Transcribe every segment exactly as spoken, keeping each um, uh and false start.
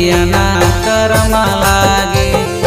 बोलिया ना करमा लागे।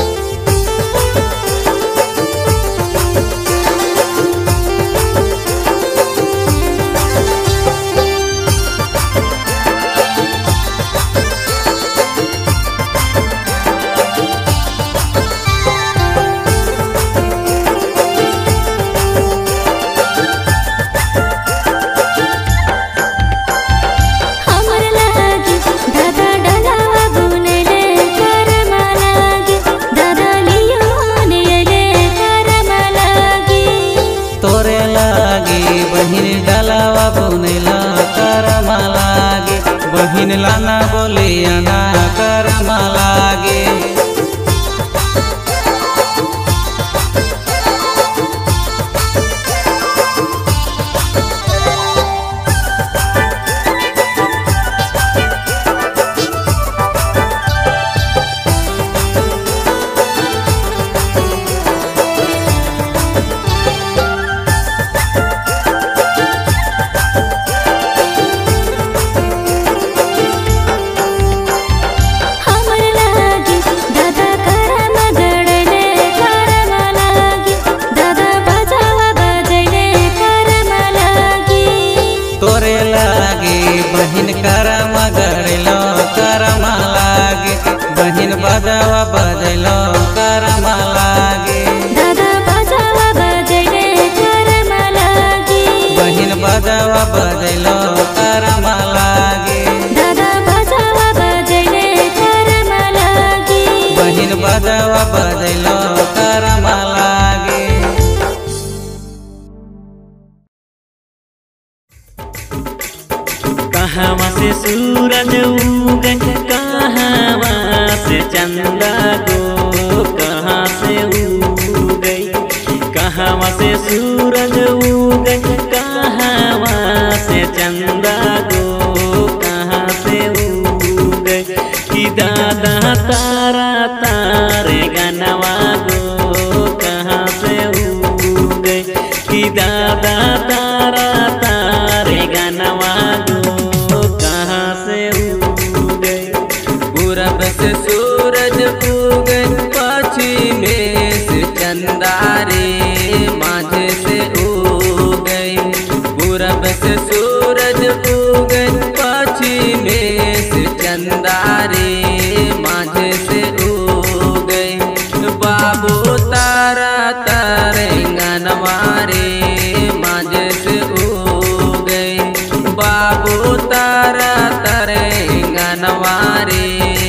बहिन लाना बोलिया ना करमा लागे। बहिन करमा गड़लो करमा लागे। बहिन बजावा बजलो करमा लागे। दादा बजावा बजले करमा लागे। बहिन बजावा बजलो करमा लागे। दादा बजावा बजले करमा लागे। बहिन बजावा बजलो करमा लागे। कहाँ से सूरज उगे कहाँ से चंदा गो कहाँ से उगे। कहाँ से सूरज उगे कहाँ से चंदा गो कहाँ से उगे। कि दादा तारा तारे गनवा गो कहाँ से उगे। कि दादा तारा तारे गनवा से सूरज उगे पश्चिम से चंदा रे माझे से उगे। पूरब से सूरज उगे पश्चिम से चंदा रे माझे से उगे। बाबू तारा तरंगनवा रे माझे से उगे। बाबू तारा तरंगनवा रे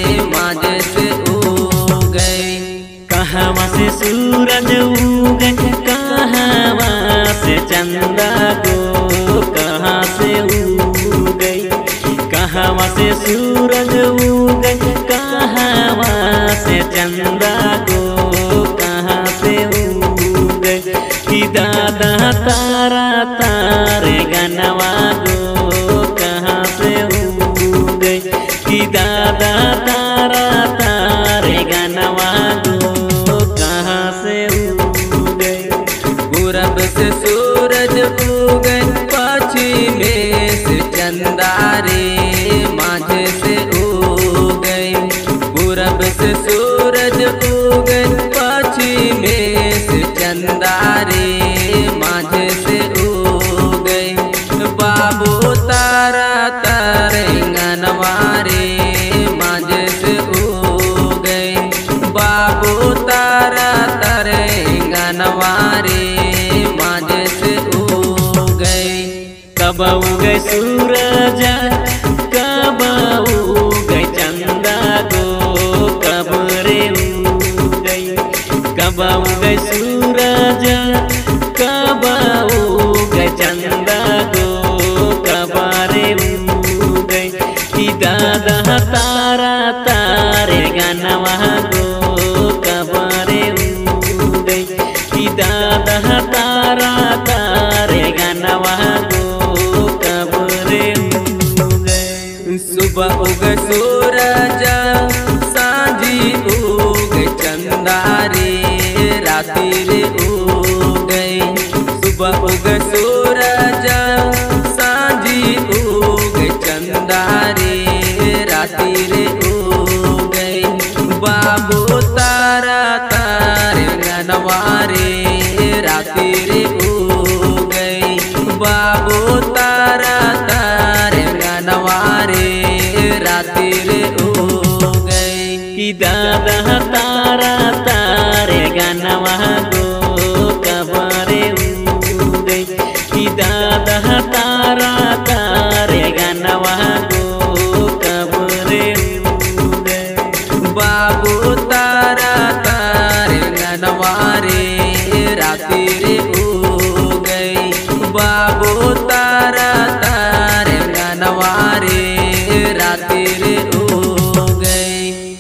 कहाँ से सूरज उगे कहाँ से चंदा गो कहाँ से उगे। कहाँ से सूरज उगे कहाँ से चंदा गो कहाँ से उगे। कि दादा तारा तारे गनवा गो कहाँ से उगे। कि दादा तारा तारे गनवा से सूरज उगे पश्चिम से चंदा रे माझे से उगे। पूरब से सूरज उगे पश्चिम से चंदा रे माझे से उगे। बाबू तारा तरंगनवा रे माझे से उगे। बाबू तारा तरंगनवा रे कब उगे सूरज कब उगे चंदा गो कब रे उगे। कब उगे सूरज कब उगे चंदा गो कब रे उगे। कि दादा तारा तारे गनवा गो कब रे उगे। कि दादा तारा तारे गनवा सुबह उगे सूरज सांझी उगे चंदा रे राति रे उगे। सुबह उगे सूरज सांझी उगे चंदा रे राति रे उगे। बाबू तारा तारे गनवारे राती रे हो गई। बाबू तारा तारे गनवारे राती रे हो गई। कि दादा तारा तारे गनवा गो कबरे हो गई। कि दादा तारा तारे गनवा गो कबरे हो गई। बाबू तारा तारे गनवारे राती रे हो गई। बाबू तारा तारे गनवारे राती रे हो गई।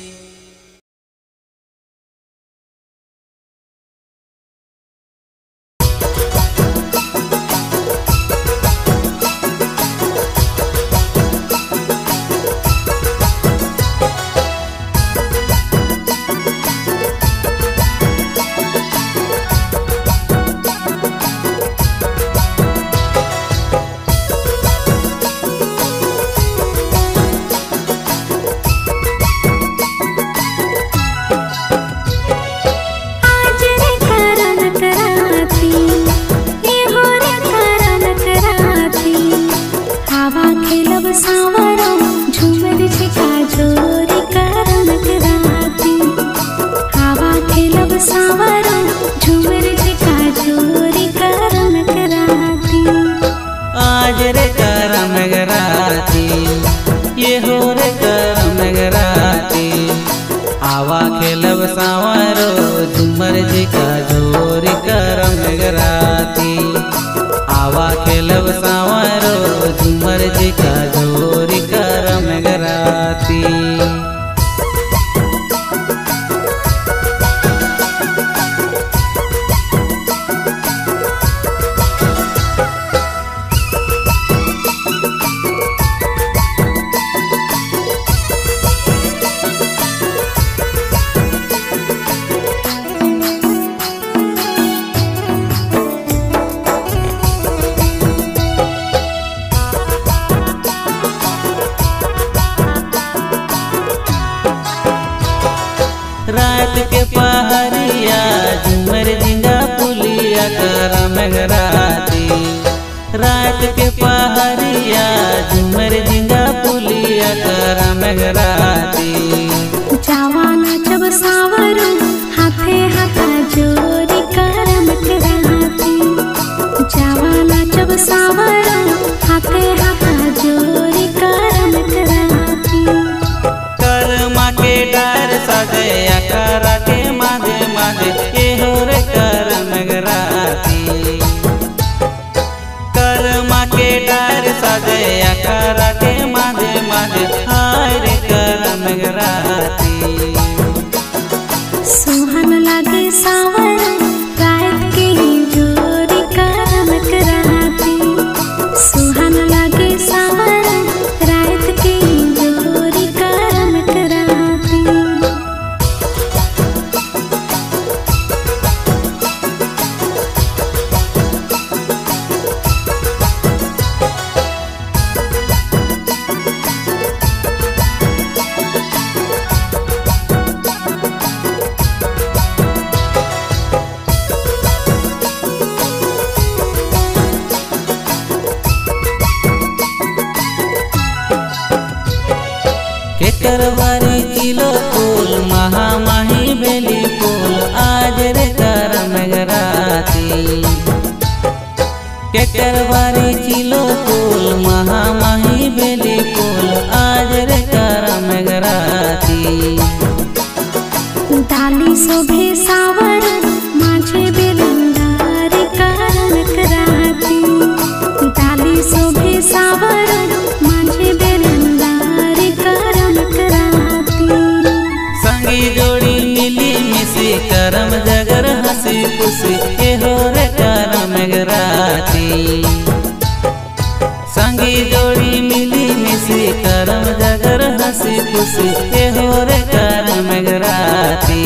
आज रे करम गराती ये हो रे करम गराती। आवा खेलब सावरो झूमर जी का जोरी करम गराती। आवा खेलब सावरो झूमर जी का जोरी करम गराती। रात के पहरिया झूमर झिंगा पुलिया करम गराती। रात के पहरिया झूमर झिंगा पुलिया करम गराती। जवाना जब सावरो हाथे हाथा जोरी करम कराती। जवाना जब सावरो हाथे हाथा जोरी करम कराती। कर्मा के डर सजे अकरा के माधे माधे ये हो रे करम गराती। कर्मा के डर सजे अकरा के माधे माधे हाय रे करम गराती। सुहान लागे सावरो रात के जोरी करम कराती। सुहान लागे सावरो रात के जोरी करम कराती। केकरवारी किलो फूल महामाही बेली फूल आज रे करम गराती। केकरवारी किलो फूल महामाही बेली फूल आज रे करम गराती। डाली शोभे सावर माझे बेलंदार करम कराती। डाली शोभे सावर माझे बेलंदार करम कराती। संगी जोड़ी मिली मिसी करम जगर हंसी खुशी ये हो रे करम गराती। संगी जोड़ी मिली मिसी करम जगर हंसी खुशी ये हो रे करम गराती।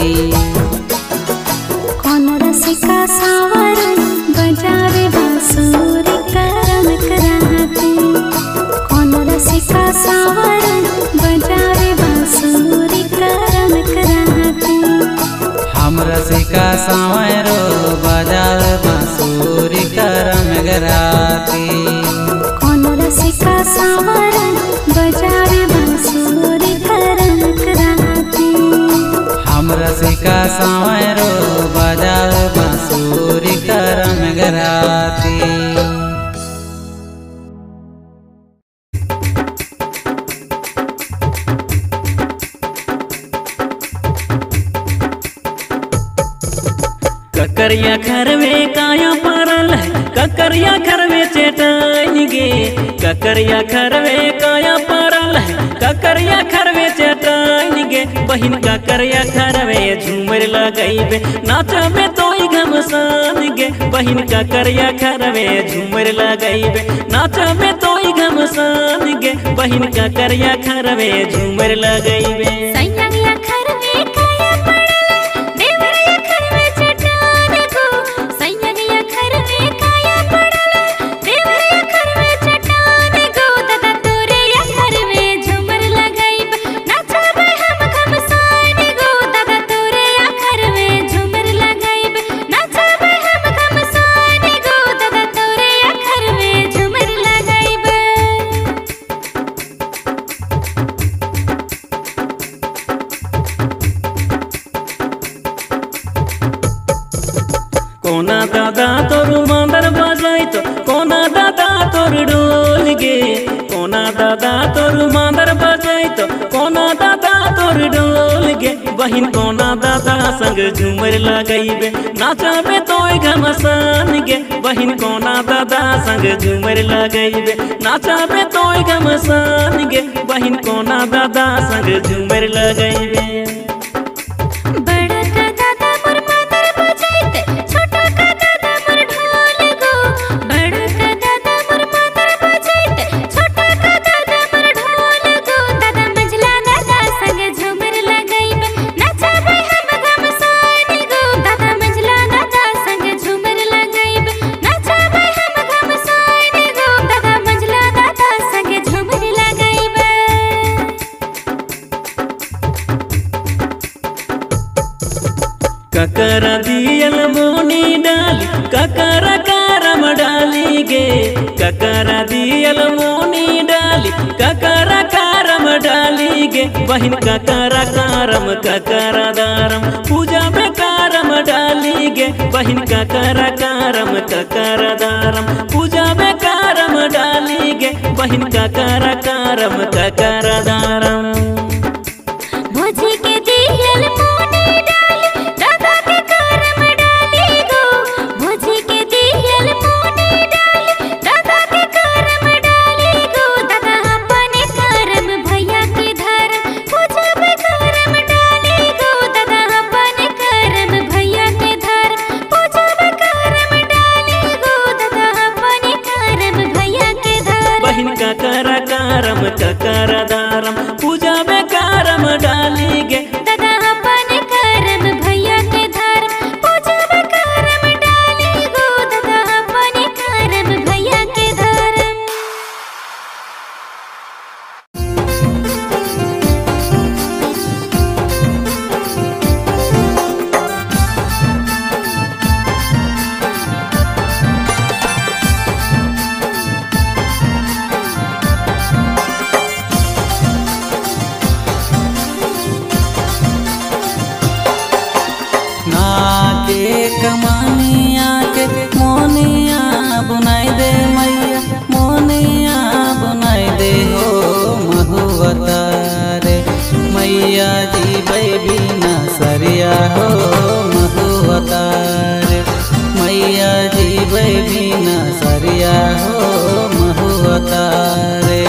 कौन रसिका सावर बजावे बांसुरी करम कराती। कौन रसिका सावर बजावे बांसुरी करम कराती। रसिका सांवरो बजावे बांसुरी करम गराती। कौन रसिका सांवरो बजावे बांसुरी करम गराती। हम रसिका सांवरो बजावे बांसुरी करम गराती। ककरिया खरवे काया परल ककरिया खरवे चेटाइन गे। ककरिया खरवे काया परल ककरिया खरवे चेटाइन गे। बहिन ककरिया खरवे झूमर लगैबे नाचबे तोई घमसान गे। बहिन ककरिया खरवे झूमर लगैबे नाचबे तोई घमसान गे। बहिन ककरिया खरवे झूमर लगैबे। सैया खरवे काया पड़ल देवरिया खरवे चटान गो। सैया खरवे काया पड़ल देवरिया खरवे चटान गो। दादा तोरे या खरवे झूमर लगाइब नाचबे हम घमसान गो। दादा तोरे या खरवे झूमर लगाइब नाचबे हम घमसान गो। दादा तोरे या खरवे झूमर लगाइब। कोना दादा तोर मांदर बजाई तो कोना दादा तोर डोल गे। कोना दादा तोर मांदर बजाई तो कोना दादा तोर डोल गे। बहिन कोना दादा संग झूमर लगैबे नाचबे तोय घमसान गे। बहिन कोना दादा संग झूमर लगैबे नाचबे तोय घमसान गे। बहिन कोना दादा संग झूमर लगैबे। बड़ा का दादा मोर मादर बजाइते छोटा का दादा मोर ढोल गो। बड़ा का दादा मोर मादर बजाइते छोटा का दादा मोर ढोल गो। दादा मंझला दादा संग झूमर लगाइबे नाचबे हम घमसान गो। दादा मंझला दादा संग झूमर लगाइबे नाचबे हम घमसान गो। दादा मंझला दादा संग झूमर लगाइबे। ककरा दियल मोनी डाली ककरा करम डाली गे। ककरा दियल मोनी डाली ककरा करम डाली गे। बहिन ककरा करम ककरा दारम पूजा में करम डाली गे। बहिन ककरा करम ककरा दारम पूजा में करम डाली गे। बहिन ककरा करम ककरा दारम। भोजी के दियल मोनी डाली दादा के करम डाली गो। भोजी के दियल मोनी डाली दादा के करम डाली गो। दादा अपने करम भैया के धर्म पूजा में करम डाली गो। दादा अपने करम भैया के धर्म पूजा में करम डाली गो। दादा अपने करम भैया के धर्म। बहिन ककरा करम ककरा दारम पूजा में करम डाली गे। दादा अपने करम भैया के धर्म पूजा में करम डाली गो। दादा अपने करम भैया के धर्म। कमानिया के मोनिया बुनाई दे मैया मोनिया बुनाई दे हो महुवता रे। मैया जी बिना सरिया हो महुवता रे। मैया जी बिना सरिया हो महुवता रे।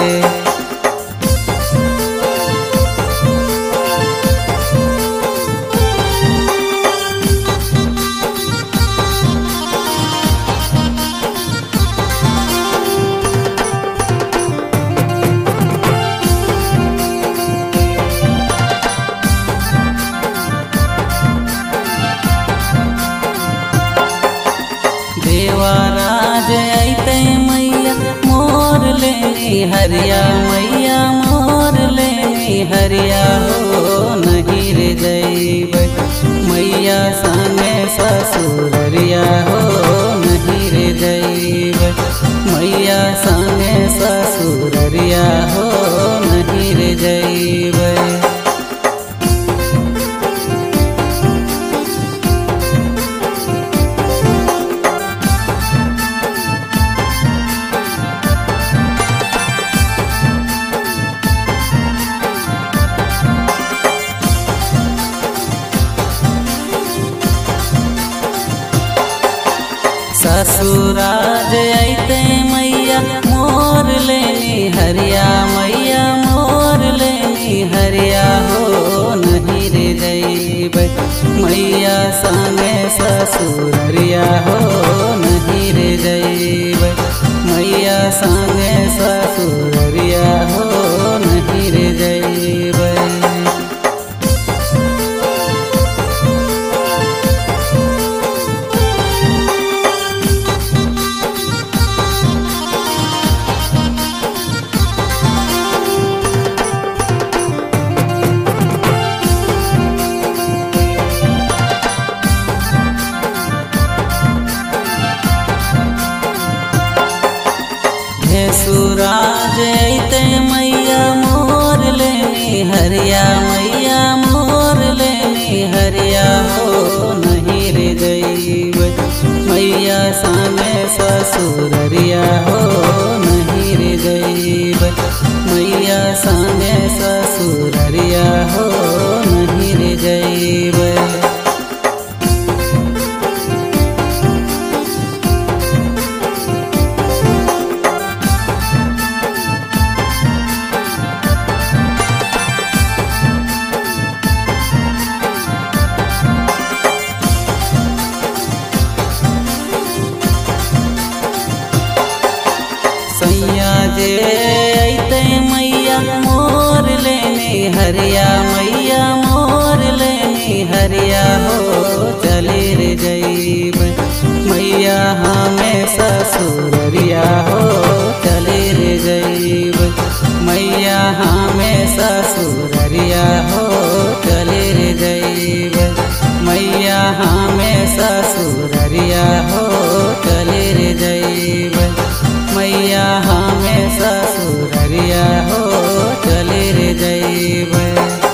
देवराज अइते मैया मोर लेनी हरिया मैया मोर लेनी हरिया हो नहीं रे जइबै मैया सन ससुराज अइते मैया मोर लेनी हरिया, मैया मोर लेनी हरिया हो नहीं रे जइबै मैया संगे ससुररिया हो नहीं रे जइबै मैया संगे ससुररिया हो नहीं रे जइबै। सुराज अइते मैया मोर लेनी हरिया, मैया मोर लेनी हरिया हो नहीं रे जइबै मैया संगे ससुररिया हो नहीं रे जइबै मैया संगे ससुररिया हो नहीं रे जइबै। जे अइते मैया मोर लेनी हरिया, मैया मोर लेनी हरिया हो चली रे जइबै मैया हमें ससुररिया हो चली रे जइबै मैया हमें ससुररिया हो चली रे जइबै मैया हमें ससुररिया हो चली रे जइबै मैया हमें ससुररिया हो चली रे जइबै।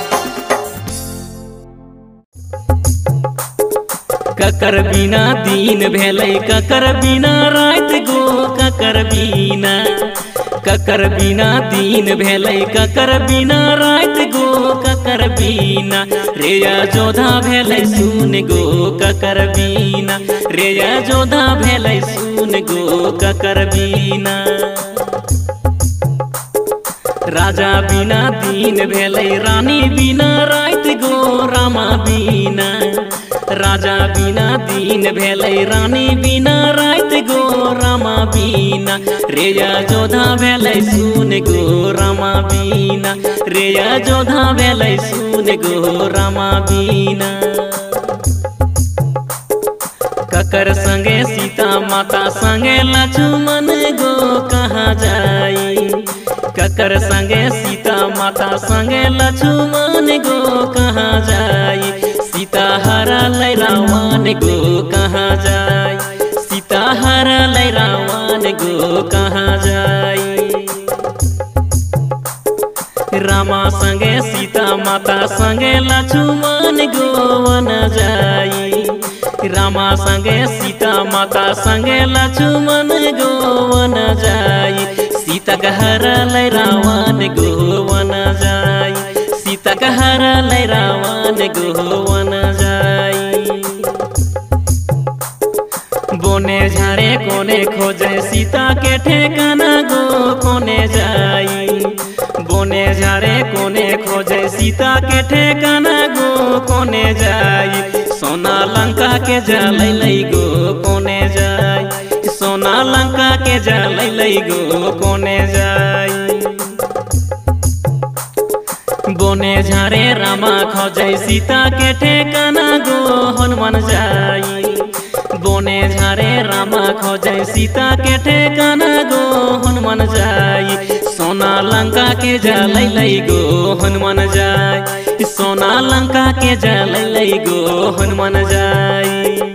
ककर बिना दिन भेलै ककर बिना रात गो ककर बिना ककर बिना दिन भेलै ककर बिना रात गो ककर बिना रेया जोधा भेलै सुन गो ककर बिना रेया जोधा भेलै सुन गो ककर बिना। राजा बिना दिन भेलै रानी बिना रात गो रामा बिना राजा बिना दिन भेलै रानी बिना रात गो रामा बिना रेया जोधा भेलै सुन गो रामा बिना रेया जोधा भेलै सुन गो रामा बिना। ककर संगे सीता माता संगे लक्ष्मण गो कहाँ जाई ककर संगे सीता माता संगे लक्ष्मण गो कहाँ जाई सीता हरा लै रावण गो कहाँ जाई सीता हरा लै रावण गो कहाँ जाई। रामा संगे सीता माता संगे लक्ष्मण गो वन जाई रामा संगे सीता माता संगे लक्ष्मण गो वन जाई सीता हरा लै रावण गो वन जाई सीता हरा लै रावण गो वन जाई। बोने झाड़े कोने खोजे सीता के ठेकाना गो कोने जाई बोने झाड़े कोने खोजे सीता के ठेकाना गो कोने जाई सोना लंका के जलै लै गो कोने जाई सोना लंका के जलै लै गो कोने जाई। बोने झाड़े रामा खोजे सीता के ठेकाना गो हनुमान जाई बोने झाड़े रामा खोजे सीता के ठेकाना गो हनुमान जाई सोना लंका के जलै लै गो हनुमान जाई सोना लंका के जलै लै गो हनुमान जाई।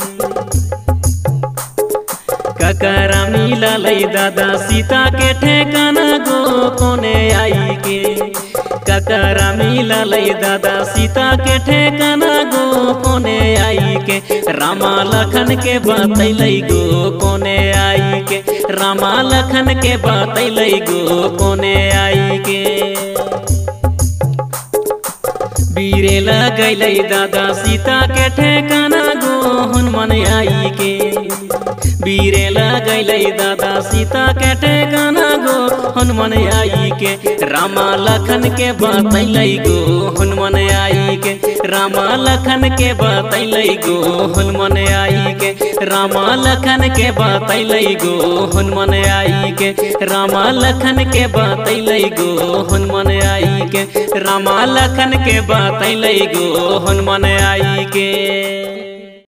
ककरा मिललै दादा सीता के ठेकाना गो कोने आई के ककरा मिललै दादा सीता के ठेकाना गो कोने आई के रामा लखन के बतैलै गो कोने आई के रामा लखन के बतैलै गो कोने आई के। बीरे लगैलै दादा सीता के ठेकाना गो हनुमान आई के बीरे लगैले दादा सीता के ठेकाना गो हनुमान आई के रामा लखन के बतैलै गो हनुमान आई के रामा लखन के बतैलै गो हनुमान आई के रामा लखन के बतैलै गो हनुमान आई के रामा लखन के बतैलै गो हनुमान आई के रामा लखन के बतैलै गो हनुमान आई के।